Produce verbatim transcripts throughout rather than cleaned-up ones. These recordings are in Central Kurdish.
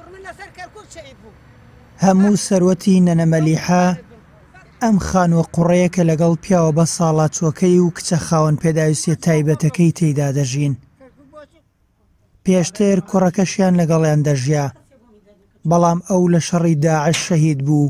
هەموو سەروەتی نەنەمەلیحە ئەم خانووە قوڕەیە کە لەگەڵ پیاوە بە ساڵات چۆکەی و کچە خاوەن پێداویستیە تایبەتەکەی تێیدا دەژین. پێشتر کوڕەکەشیان لەگەڵیان دەژیا، بەڵام ئەو لە شەڕی داعش شەهید بوو.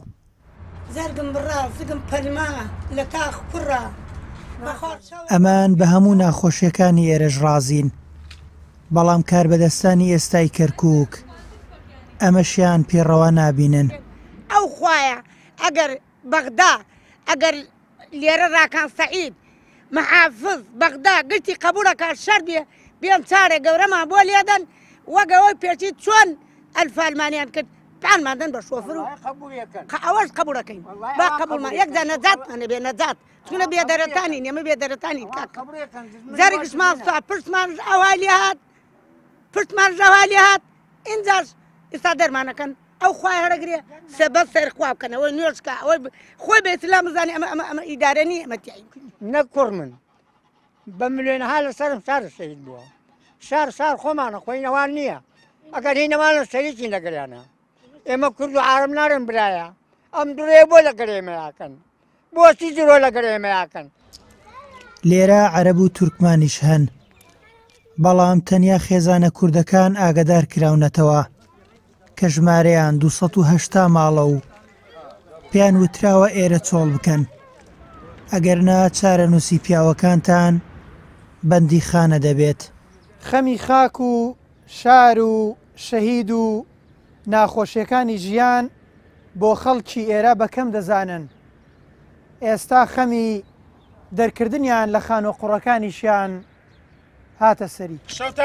ئەمان بە هەموو ناخۆشیەکانی ئێرەش ڕازین، بەڵام کاربەدەستانی ئێستای کەرکووک ئەمەشیان پێڕەوا نابینن. ئەو خوایە ئەگەر بەغدا ئەگەر لێرە ڕاکان سەعید مەحافظ بەغدا گرتی قبوڵەکە شەر بێ بێم چارێک گەورەمان بۆ لێدەن وەگەوەی پێچی چۆن ئەلفالمانیان کرد پانماندن بە شۆفر و ئەوەش قبوڵەکەین با قبولمان یەکدا نەجاتمانە بێ نەجات چونە بێدەرەتانی ئێمە بێدەرەتانی زەرێکشمان سا پرسمان ئەوالی هات پرسمان ژەوالی هات ئینجاش ئێستا دەرمانەکەن ئەو خوای هەرەگرێ سەبەت سەرخوا بکەنەوەی نوێژکە ئەوەی خۆی بە ئیسلام بزانێ ئەمە ئەمە ئەمە ئیدارەنی ئەمە تیایی نەک کوڕ من بە ملیۆنەها لەسەرم شار شەهید بووە شار شار خۆمانە خۆی نەوان نییە ئەگەر هی نەمانە شەریکی لەگەریانە ئێمە کورد و عارم نارم برایە ئەم دوڕێ بۆ لەگەرێمەیاکەن بۆچی جرۆ لەگەرێمەیاکەن. لێرە عەرەب و تورکمانیش هەن، بەڵام تەنیا خێزانە کوردەکان ئاگادار کراونەتەوە کە ژمارەیان دووسەد و هەشتا ماڵە و پێیان وتراوە ئێرە چۆڵ بکەن، ئەگەرنا چارەنووسی پیاوەکانتان بەندی خانە دەبێت. خەمی خاک و شار و شەهید و ناخۆشیەکانی ژیان بۆ خەڵکی ئێرە بەکەم دەزانن. ئێستا خەمی دەرکردنیان لە خانۆ قوڕەکانیشیان هاتە سەری.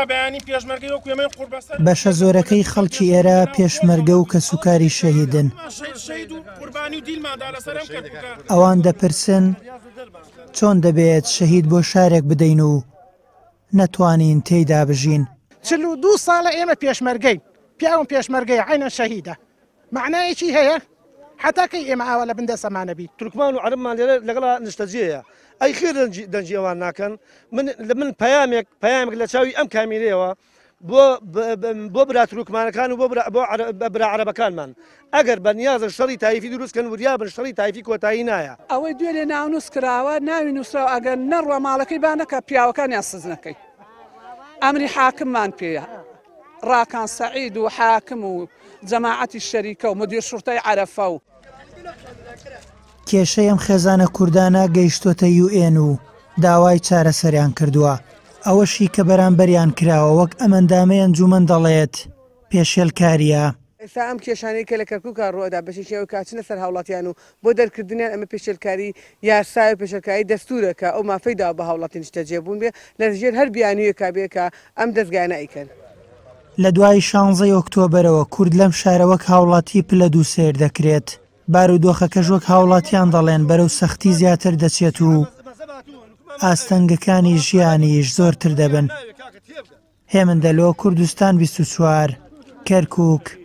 بەشە زۆرەکەی خەڵکی ئێرە پێشمەرگە و کە سوکاری شەهیدن. ئەوان دەپرسن چۆن دەبێت شەهید بۆ شارێک بدەین و نەتوانین تێیدا بژین. چل و دوو ساڵە ئێمە پێشمەرگەی پیاوم پێشمەرگەی عینە شەهیدە معنایەکی هەیە حتاکەی ئێمە ئاوە لە بندە سەمانە بیت. تورکمان و عەرەبمان لێرە لەگەڵا نیشتەجێیە ئەی خێر دەنجی ئەوان ناکەن. من من پەیامێک پەیامێک لە چاوی ئەم کامیرەیەوە بۆ بۆ برا تورکمانەکان و بۆ برا عەرەبەکانمان ئەگەر بە نیازە شەڕی تایفی دروستکەن وریا بن شەڕی تایفی کۆتایی نایە. ئەوەی دوێ لێ ناونووس کراوە ناوی نووسراوە ئەگەر نەڕوە ماڵەکەی بانەکە پیاوەکانیان سزنەکەی ئەمری حاکممان پێیە ڕاکان سەعید و حاکم و جەماعەتی شەریکە و مدیر شورتای عەرەفە و کێشەی ئەم خێزانە کوردانە گەیشتۆتە یو ئێن و داوای چارەسەریان کردووە. ئەوەشی کە بەرامبەریان کراوە وەک ئەمەندامەی ئەنجومەن دەڵێت پێشێلکاریە. ئێستا ئەم کێشانەی کە لە کەرکووکە ڕۆدا بەشێکی کاچنە سەر هاوڵاتیان و بۆ دەرکردنیان ئەمە پێشێلکاری یاسای پێشەکاری دەستورەکە ئەو مافەیدا بە هاوڵاتی نیشتەجێبوون بێ لە ژێر هەر بیانویەکە بێکە ئەم دەستگانە ئەیکەن. لە دوای شانزەی ئۆکتۆبەرەوە کورد لەم شارە وەک هاوڵاتی پلە دوو سیر دەکرێت. بارودۆخەکەش وەک هاوڵاتیان دەڵێن بەرەو سەختی زیاتر دەچێت و ئاستەنگەکانی ژیانیش زۆرتر دەبن. هێمن دەلۆ کوردستان بیست و چوار کەرکووک